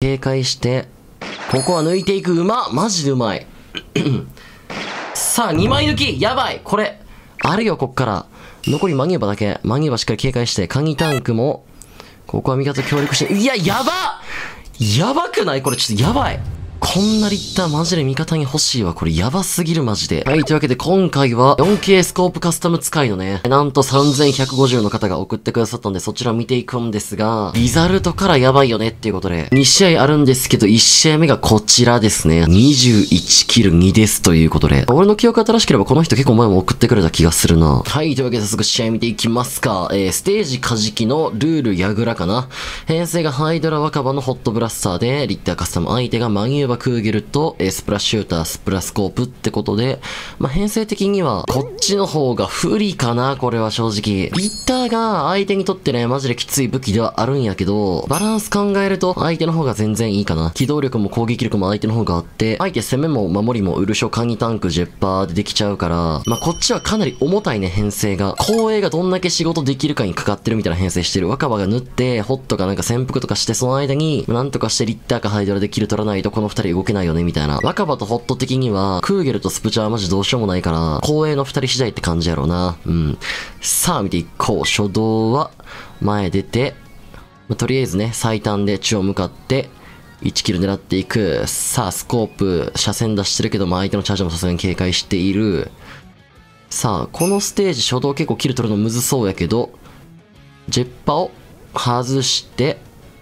警戒して、ここは抜いていく。うまっマジでうまい。さあ、2枚抜きやばいこれあるよ、こっから。残りマニューバだけ。マニューバしっかり警戒して、鍵タンクも、ここは味方協力して、いや、やばくないこれちょっとやばい。こんなリッターマジで味方に欲しいわ。これやばすぎるマジで。はい、というわけで今回は 4K スコープカスタム使いのね、なんと3150の方が送ってくださったんでそちら見ていくんですが、リザルトからやばいよねっていうことで、2試合あるんですけど1試合目がこちらですね。21キル2ですということで。俺の記憶が正しければこの人結構前も送ってくれた気がするな。はい、というわけで早速試合見ていきますか。ステージカジキのルールヤグラかな。編成がハイドラ若葉のホットブラスターで、リッターカスタム相手がマニューバクーゲルと、スプラッシューター、スプラスコープってことで、まあ、編成的には、こっちの方が不利かな、これは正直。リッターが相手にとってね、マジできつい武器ではあるんやけど、バランス考えると、相手の方が全然いいかな。機動力も攻撃力も相手の方があって、相手攻めも守りもウルショ、カニタンク、ジェッパーでできちゃうから、まあ、こっちはかなり重たいね、編成が。後衛がどんだけ仕事できるかにかかってるみたいな編成してる。若葉が縫って、ホットがなんか潜伏とかして、その間に、なんとかしてリッターかハイドラでキル取らないとこの二人動けないよね、みたいな。若葉とホット的には、クーゲルとスプチャはマジどうしようもないから、後衛の二人次第って感じやろうな。うん。さあ、見ていこう。初動は、前出て、まあ、とりあえずね、最短で中央向かって、1キル狙っていく。さあ、スコープ、車線出してるけども、相手のチャージもさすがに警戒している。さあ、このステージ初動結構キル取るのむずそうやけど、ジェッパを外して、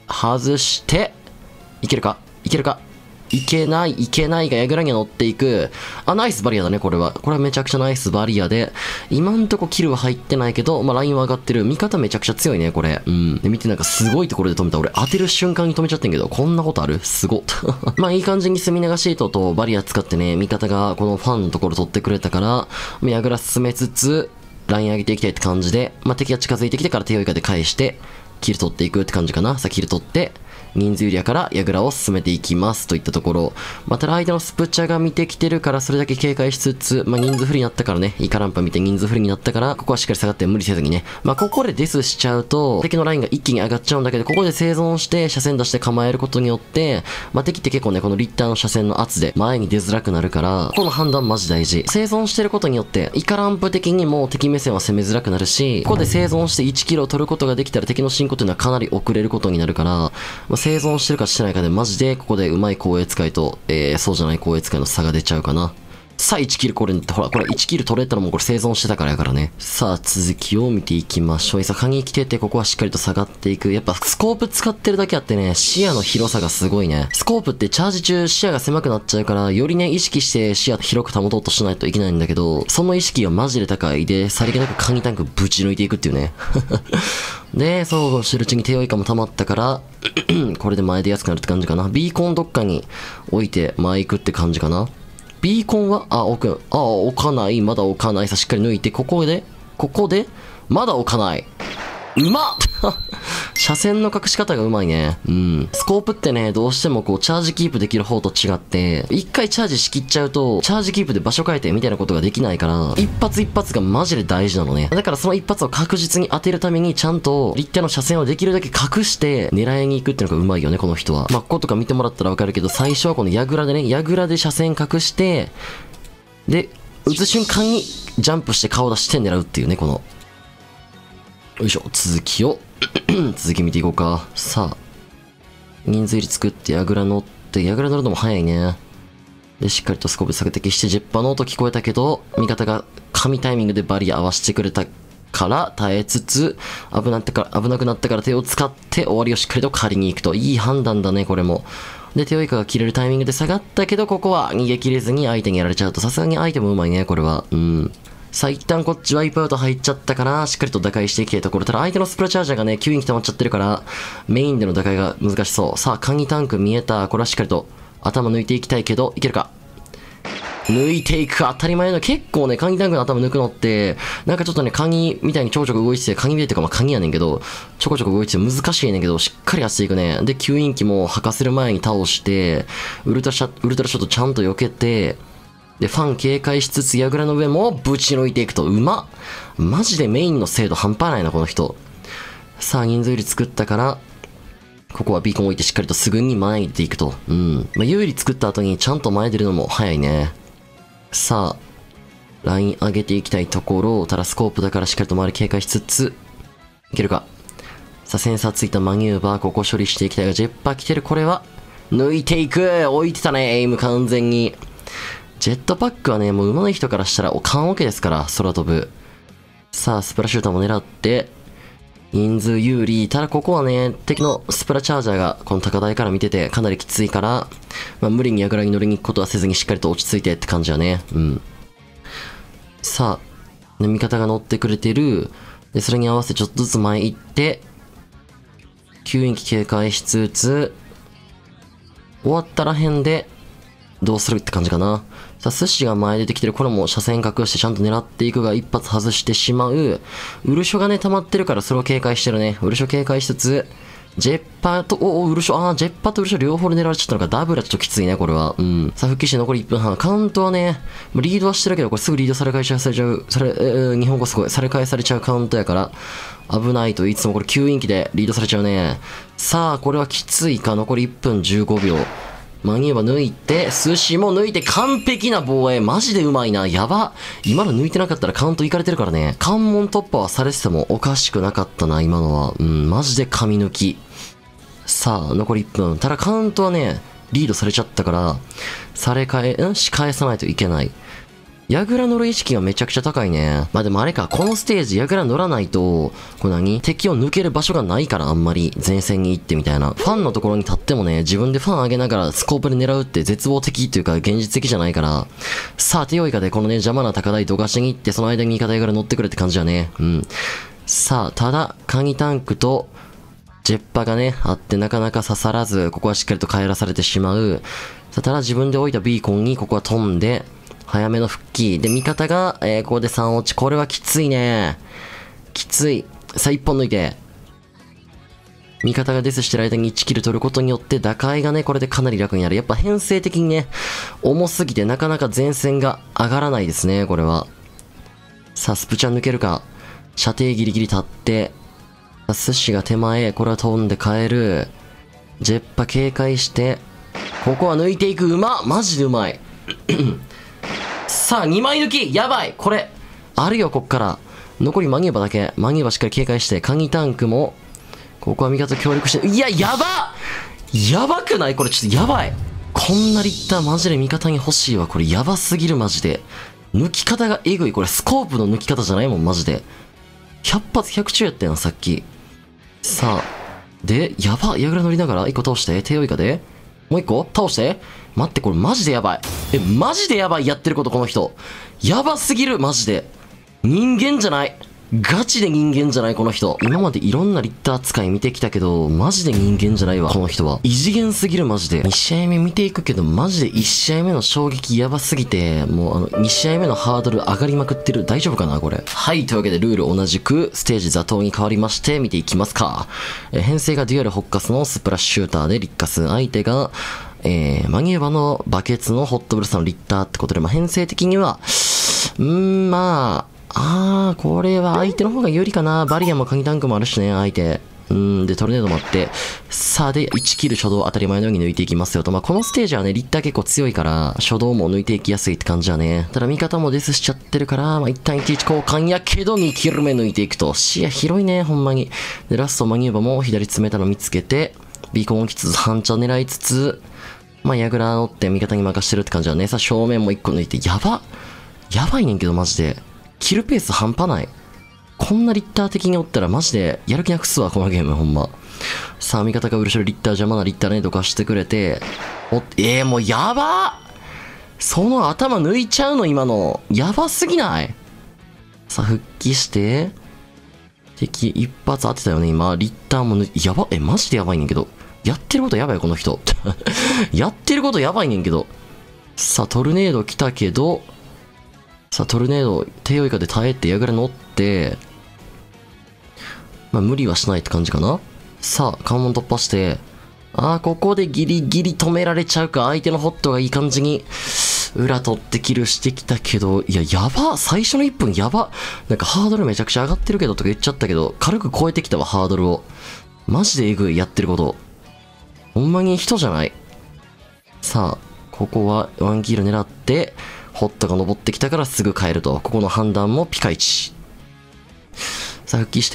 いけるかいけないが、ヤグラには乗っていく。あ、ナイスバリアだね、これは。これはめちゃくちゃナイスバリアで、今んとこキルは入ってないけど、まあ、ラインは上がってる。味方めちゃくちゃ強いね、これ。うん。で、見てなんかすごいところで止めた。俺、当てる瞬間に止めちゃってんけど、こんなことあるすごっ。まあ、いい感じに隅流シートとバリア使ってね、味方がこのファンのところ取ってくれたから、ヤグラ進めつつ、ライン上げていきたいって感じで、まあ、敵が近づいてきてから手を以下で返して、キル取っていくって感じかな。さあ、キル取って、人数有利やからヤグラを進めていきますといったところ。まあ、ただ相手のスプチャが見てきてるからそれだけ警戒しつつ、まあ、人数不利になったからね、イカランパ見て人数不利になったから、ここはしっかり下がって無理せずにね。まあ、ここでデスしちゃうと、敵のラインが一気に上がっちゃうんだけど、ここで生存して車線出して構えることによって、まあ、敵って結構ね、このリッターの車線の圧で前に出づらくなるから、ここの判断マジ大事。生存してることによって、イカランプ的にも敵目線は攻めづらくなるし、ここで生存して1キロを取ることができたら敵の進行っていうのはかなり遅れることになるから、まあ、生存してるかしてないかでマジでここでうまい後衛使いと、そうじゃない後衛使いの差が出ちゃうかな。さあ1キルこれ、ほら、これ1キル取れたのもこれ生存してたからやからね。さあ続きを見ていきましょう。さあ鍵来ててここはしっかりと下がっていく。やっぱスコープ使ってるだけあってね、視野の広さがすごいね。スコープってチャージ中視野が狭くなっちゃうから、よりね意識して視野広く保とうとしないといけないんだけど、その意識がマジで高いで、さりげなく鍵タンクぶち抜いていくっていうね。で、そうしてるうちに手負いかも溜まったから、これで前出やすくなるって感じかな。ビーコンどっかに置いて前行くって感じかな。ビーコンは、置かない。まだ置かない。さ、しっかり抜いて、ここで、まだ置かない。うまっ車線の隠し方がうまいね。うん。スコープってね、どうしてもこう、チャージキープできる方と違って、一回チャージしきっちゃうと、チャージキープで場所変えてみたいなことができないから、一発一発がマジで大事なのね。だからその一発を確実に当てるために、ちゃんと、立体の車線をできるだけ隠して、狙いに行くっていうのがうまいよね、この人は。まあ、こことか見てもらったらわかるけど、最初はこのヤグラで車線隠して、で、撃つ瞬間に、ジャンプして顔出して狙うっていうね、この。よいしょ、続き見ていこうか。さあ。人数入り作ってヤグラ乗って、ヤグラ乗るのも早いね。で、しっかりとスコープ索敵して、ジェッパの音聞こえたけど、味方が神タイミングでバリア合わせてくれたから耐えつつ、危なくなったから手を使って終わりをしっかりと借りに行くと。いい判断だね、これも。で、手負いかが切れるタイミングで下がったけど、ここは逃げ切れずに相手にやられちゃうと、さすがに相手もうまいね、これは。うん。さあ一旦こっちワイプアウト入っちゃったから、しっかりと打開していきたいところ。ただ相手のスプラチャージャーがね、9人溜まっちゃってるから、メインでの打開が難しそう。さあ、鍵タンク見えた。これはしっかりと頭抜いていきたいけど、いけるか。抜いていく。当たり前の。結構ね、鍵タンクの頭抜くのって、なんかちょっとね、鍵みたいにちょこちょこ動いてて、鍵みたいっていうかまあ鍵やねんけど、ちょこちょこ動いてて難しいねんけど、しっかりやっていくね。で、吸引機も吐かせる前に倒して、ウルトラショットちゃんと避けて、で、ファン警戒しつつ、ヤグラの上もぶち抜いていくと。うまっマジでメインの精度半端ないな、この人。さあ、人数入り作ったから、 ここはビーコン置いてしっかりとすぐに前に出ていくと。うん。まあ、有利作った後にちゃんと前出るのも早いね。さあ、ライン上げていきたいところ、ただスコープだからしっかりと周り警戒しつつ、いけるか。さあ、センサーついたマニューバー、ここ処理していきたいが、ジェッパー来てる。これは、抜いていく。置いてたね、エイム完全に。ジェットパックはね、もう上手い人からしたら、缶オケですから、空飛ぶ。さあ、スプラシューターも狙って、人数有利。ただここはね、敵のスプラチャージャーがこの高台から見ててかなりきついから、まあ、無理に櫓に乗りに行くことはせずにしっかりと落ち着いてって感じだね。うん。さあ、ね、味方が乗ってくれてる。で、それに合わせてちょっとずつ前行って、吸引機警戒しつつ、終わったら辺で、どうするって感じかな。さあ、寿司が前出てきてる。これも車線隠してちゃんと狙っていくが、一発外してしまう。ウルショがね、溜まってるからそれを警戒してるね。ウルショ警戒しつつ、ジェッパーと、ウルショ、ジェッパーとウルショ両方で狙われちゃったのか、ダブルはちょっときついね、これは。うん。さあ、復帰して残り1分半。カウントはね、リードはしてるけど、これすぐリードされ返しされちゃう。日本語すごい。され返されちゃうカウントやから、危ないといつもこれ吸引機でリードされちゃうね。さあ、これはきついか。残り1分15秒。マニューバー抜いて、寿司も抜いて完璧な防衛。マジでうまいな。やば。今の抜いてなかったらカウントいかれてるからね。関門突破はされててもおかしくなかったな、今のは。うん、マジで神抜き。さあ、残り1分。ただカウントはね、リードされちゃったから、仕返さないといけない。ヤグラ乗る意識がめちゃくちゃ高いね。まあでもあれか、このステージヤグラ乗らないと、これ敵を抜ける場所がないからあんまり前線に行ってみたいな。ファンのところに立ってもね、自分でファン上げながらスコープで狙うって絶望的というか現実的じゃないから。さあ、手負いかでこのね、邪魔な高台どかしに行って、その間に味方ヤグラ乗ってくれって感じだね。うん。さあ、ただ、鍵タンクと、ジェッパがね、あってなかなか刺さらず、ここはしっかりと帰らされてしまう。さあ、ただ自分で置いたビーコンにここは飛んで、早めの復帰。で、味方が、ここで3落ち。これはきついね。きつい。さあ、1本抜いて。味方がデスしてる間に1キル取ることによって、打開がね、これでかなり楽になる。やっぱ編成的にね、重すぎてなかなか前線が上がらないですね、これは。さあ、スプチャン抜けるか。射程ギリギリ立って、寿司が手前、これは飛んで帰る。ジェッパ警戒して、ここは抜いていく。うまっマジでうまい。さあ、2枚抜きやばいこれあるよ、こっから。残りマニューバだけ。マニューバしっかり警戒して、鍵タンクも、ここは味方協力して、いや、やばやばくないこれちょっとやばい。こんなリッターマジで味方に欲しいわ。これやばすぎるマジで。抜き方がえぐい。これスコープの抜き方じゃないもん、マジで。100発100中やったやん、さっき。さあ。で、やば。矢倉乗りながら1個倒して、手負いかで。もう1個倒して。待って、これマジでやばい。マジでやばい、やってること、この人。やばすぎる、マジで。人間じゃない。ガチで人間じゃない、この人。今までいろんなリッター使い見てきたけど、マジで人間じゃないわ、この人は。異次元すぎる、マジで。2試合目見ていくけど、マジで1試合目の衝撃やばすぎて、もう2試合目のハードル上がりまくってる。大丈夫かな、これ。はい、というわけでルール同じく、ステージ座頭に変わりまして、見ていきますか。編成がデュアルホッカスのスプラッシューターでリッカス。相手が、マニューバのバケツのホットブルスのリッターってことで、まあ、編成的には、これは相手の方が有利かな。バリアも鍵タンクもあるしね、相手。で、トルネードもあって。さあ、で、1キル初動当たり前のように抜いていきますよと。まあ、このステージはね、リッター結構強いから、初動も抜いていきやすいって感じだね。ただ、味方もデスしちゃってるから、まあ、一旦11交換やけど、2キル目抜いていくと。視野広いね、ほんまに。で、ラストマニューバも左詰めたの見つけて、ビーコン置きつつ、半チャ狙いつつ、まあ、ヤグラ乗って味方に任してるって感じだね。さあ、正面も1個抜いて、やばいねんけど、マジで。キルペース半端ない。こんなリッター的におったらマジでやる気なくすわ、このゲーム、ほんま。さあ、味方が後ろリッター邪魔なリッターね、どかしてくれて。もうやばその頭抜いちゃうの、今の。やばすぎない？さあ、復帰して。敵一発当てたよね、今。リッターもやば、マジでやばいねんけど。やってることやばい、この人。やってることやばいねんけど。さあ、トルネード来たけど、さあ、トルネード、低用以下で耐えて、矢倉乗って、まあ、無理はしないって感じかな。さあ、関門突破して、ここでギリギリ止められちゃうか。相手のホットがいい感じに、裏取ってキルしてきたけど、いや、やば。最初の1分やば。なんかハードルめちゃくちゃ上がってるけどとか言っちゃったけど、軽く超えてきたわ、ハードルを。マジでえぐい、やってること。 ほんまに人じゃない。さあ、ここはワンキル狙って、ホットが登ってきたからすぐ帰ると。ここの判断もピカイチ。さあ、復帰して。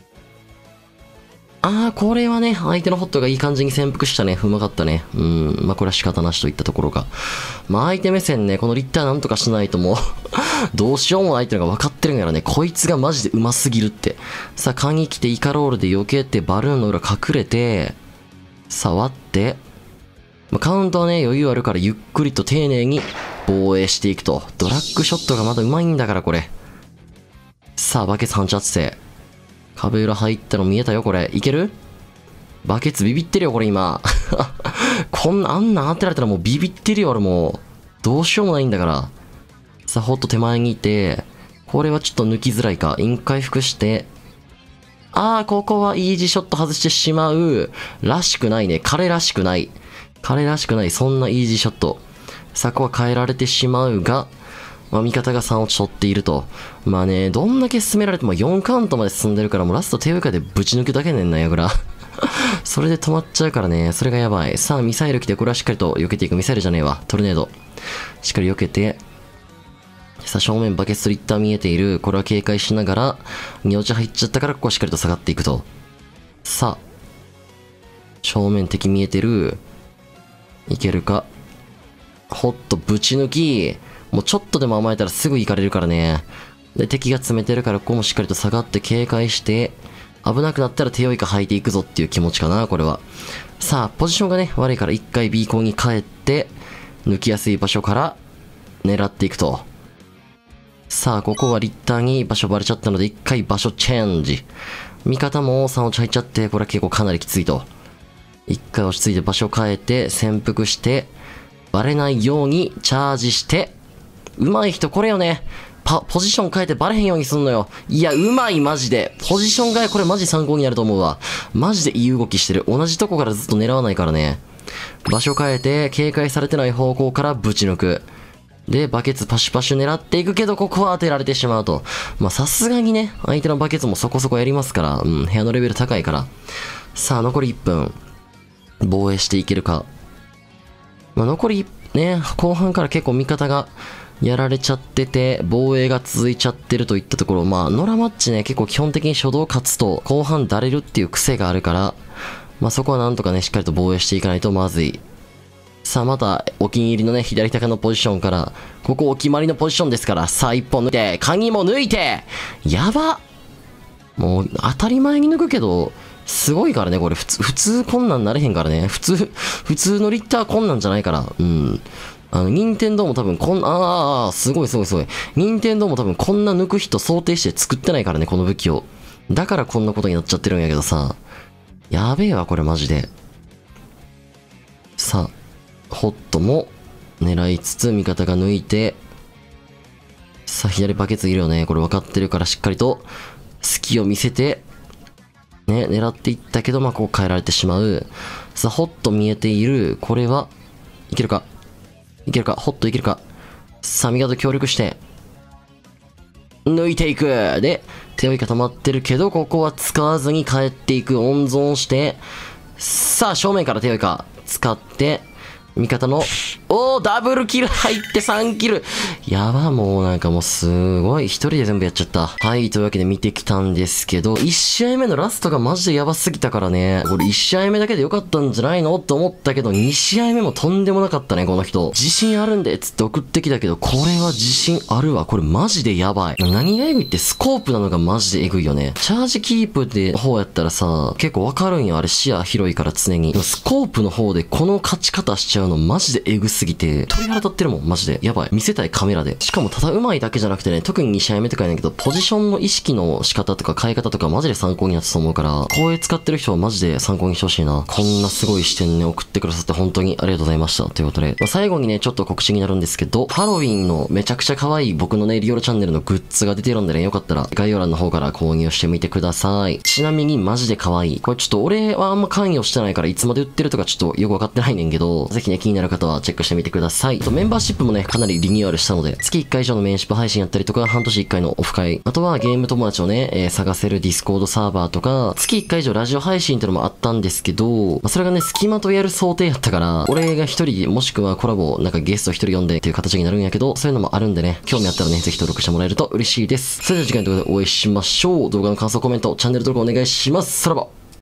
これはね、相手のホットがいい感じに潜伏したね。うまかったね。まあ、これは仕方なしといったところが。まあ、相手目線ね、このリッターなんとかしないともうどうしようもないっていうのが分かってるんやろね。こいつがマジで上手すぎるって。さあ、鍵来てイカロールで避けて、バルーンの裏隠れて、さあ、割って、まあ、カウントはね、余裕あるからゆっくりと丁寧に防衛していくと。ドラッグショットがまだ上手いんだから、これ。さあ、バケツ反射圧性。壁裏入ったの見えたよ、これ。いける？バケツビビってるよ、これ今。あんなん当てられたらもうビビってるよ、俺もう。どうしようもないんだから。さあ、ホット手前にいて、これはちょっと抜きづらいか。イン回復して、ここはイージーショット外してしまう。らしくないね。彼らしくない。彼らしくない。そんなイージーショット。さあ、ここは変えられてしまうが、まあ、味方が3を取っていると。まあね、どんだけ進められても4カウントまで進んでるから、もうラスト手上かでぶち抜くだけねんな、ヤグラ。それで止まっちゃうからね、それがやばい。さあ、ミサイル来て、これはしっかりと避けていく。ミサイルじゃねえわ。トルネード。しっかり避けて。さあ、正面バケツリッター見えている。これは警戒しながら、荷落ち入っちゃったから、ここはしっかりと下がっていくと。さあ、正面敵見えてる。いけるか。ホットぶち抜き。もうちょっとでも甘えたらすぐ行かれるからね。で、敵が詰めてるから、ここもしっかりと下がって警戒して、危なくなったら手負いか吐いていくぞっていう気持ちかな、これは。さあ、ポジションがね、悪いから一回 B コーに帰って、抜きやすい場所から狙っていくと。さあ、ここはリッターに場所バレちゃったので、一回場所チェンジ。味方も3落ち入っちゃって、これは結構かなりきついと。一回落ち着いて場所変えて、潜伏して、バレないようにチャージして、上手い人これよね。ポジション変えてバレへんようにすんのよ。いや、うまい、マジで。ポジション変え、これマジ参考になると思うわ。マジでいい動きしてる。同じとこからずっと狙わないからね。場所変えて、警戒されてない方向からぶち抜く。で、バケツパシュパシュ狙っていくけど、ここは当てられてしまうと。まあ、さすがにね、相手のバケツもそこそこやりますから、部屋のレベル高いから。さあ、残り1分。防衛していけるか。まあ、残り、ね、後半から結構味方が、やられちゃってて、防衛が続いちゃってるといったところ、まあ、ノラマッチね、結構基本的に初動勝つと、後半だれるっていう癖があるから、まあそこはなんとかね、しっかりと防衛していかないとまずい。さあ、また、お気に入りのね、左高のポジションから、ここお決まりのポジションですから、さあ、一本抜いて、鍵も抜いて、やばもう、当たり前に抜くけど、すごいからね、これ、普通こんなんなれへんからね。普通のリッターこんなんじゃないから。任天堂も多分すごいすごいすごい。任天堂も多分こんな抜く人想定して作ってないからね、この武器を。だからこんなことになっちゃってるんやけどさ。やべえわ、これマジで。さあ、ホットも狙いつつ味方が抜いて、さあ、左バケツいるよね。これ分かってるからしっかりと隙を見せて、ね、狙っていったけど、まあ、こう変えられてしまう。さあ、ホット見えている。これは、いけるかいけるかホットいけるかさあ、味方協力して、抜いていくで、手負いが溜まってるけど、ここは使わずに帰っていく。温存して、さあ、正面から手負いか使って、味方の、ダブルキル入って3キル。やば、もうなんかもうすごい。一人で全部やっちゃった。はい、というわけで見てきたんですけど、1試合目のラストがマジでやばすぎたからね。これ1試合目だけでよかったんじゃないのって思ったけど、2試合目もとんでもなかったね、この人。自信あるんで、つって送ってきたけど、これは自信あるわ。これマジでやばい。何がエグいってスコープなのがマジでエグいよね。チャージキープで方やったらさ、結構わかるんよ。あれ視野広いから常に。スコープの方でこの勝ち方しちゃうのマジでエグすぎて、鳥肌立ってるもん、マジで。やばい。見せたいカメラで。しかもただ上手いだけじゃなくてね、特に2試合目とかやねんけど、ポジションの意識の仕方とか変え方とかマジで参考になったと思うから、こう使ってる人はマジで参考にしてほしいな。こんなすごい視点ね、送ってくださって本当にありがとうございました。ということで、最後にね、ちょっと告知になるんですけど、ハロウィンのめちゃくちゃ可愛い僕のね、リオルチャンネルのグッズが出てるんでね、よかったら概要欄の方から購入してみてください。ちなみにマジで可愛い。これちょっと俺はあんま関与してないからいつまで売ってるとかちょっとよくわかってないねんけど、ぜひね、気になる方はチェックしてしてみてください。と、メンバーシップもね、かなりリニューアルしたので、月1回以上のメンシップ配信やったりとか、半年1回のオフ会、あとはゲーム友達をね、探せるディスコードサーバーとか、月1回以上ラジオ配信ってのもあったんですけど、それがね、隙間とやる想定やったから、俺が一人、もしくはコラボ、なんかゲスト一人呼んでっていう形になるんやけど、そういうのもあるんでね、興味あったらね、ぜひ登録してもらえると嬉しいです。それでは次回の動画でお会いしましょう。動画の感想、コメント、チャンネル登録お願いします。さらば。